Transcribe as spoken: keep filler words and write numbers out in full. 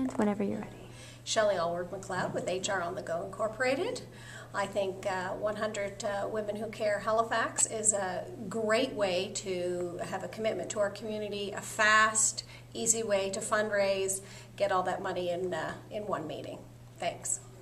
And whenever you're ready. Shelley Alward MacLeod with H R on the Go Incorporated. I think uh, one hundred uh, Women Who Care Halifax is a great way to have a commitment to our community, a fast, easy way to fundraise, get all that money in, uh, in one meeting. Thanks.